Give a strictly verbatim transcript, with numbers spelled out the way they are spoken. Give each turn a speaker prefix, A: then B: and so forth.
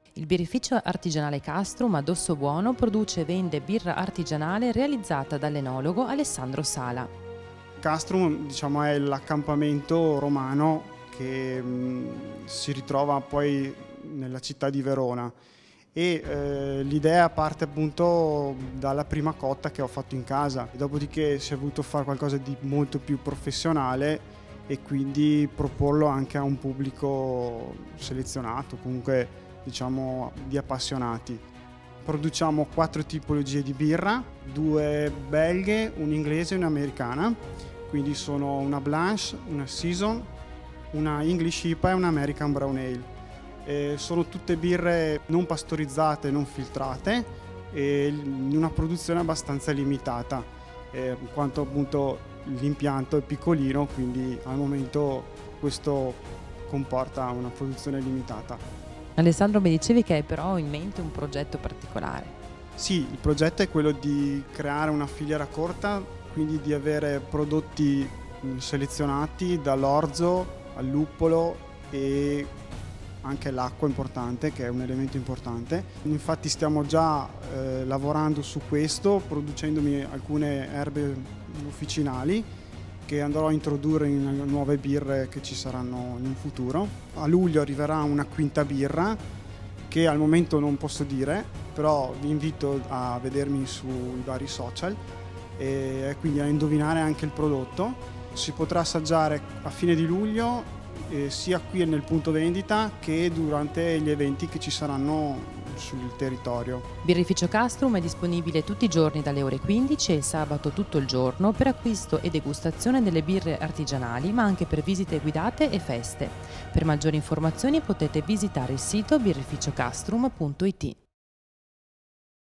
A: Il birrificio artigianale Castrum a Dossobuono produce e vende birra artigianale realizzata dall'enologo Alessandro Sala.
B: Castrum, diciamo, è l'accampamento romano che mh, si ritrova poi nella città di Verona e eh, l'idea parte appunto dalla prima cotta che ho fatto in casa. Dopodiché si è voluto fare qualcosa di molto più professionale e quindi proporlo anche a un pubblico selezionato, comunque diciamo di appassionati. Produciamo quattro tipologie di birra, due belghe, un'inglese e un'americana, quindi sono una Blanche, una Season, una English I P A e un'American Brown Ale. E sono tutte birre non pastorizzate, non filtrate e in una produzione abbastanza limitata, eh, in quanto appunto l'impianto è piccolino, quindi al momento questo comporta una produzione limitata.
A: Alessandro, mi dicevi che hai però in mente un progetto particolare.
B: Sì, il progetto è quello di creare una filiera corta, quindi di avere prodotti selezionati dall'orzo al luppolo e anche l'acqua importante, che è un elemento importante. Infatti stiamo già eh, lavorando su questo, producendomi alcune erbe officinali che andrò a introdurre in nuove birre che ci saranno in un futuro. A luglio arriverà una quinta birra che al momento non posso dire, però vi invito a vedermi sui vari social e quindi a indovinare anche il prodotto. Si potrà assaggiare a fine di luglio eh, sia qui nel punto vendita che durante gli eventi che ci saranno sul territorio.
A: Birrificio Castrum è disponibile tutti i giorni dalle ore quindici e il sabato tutto il giorno per acquisto e degustazione delle birre artigianali, ma anche per visite guidate e feste. Per maggiori informazioni potete visitare il sito birrificiocastrum punto it.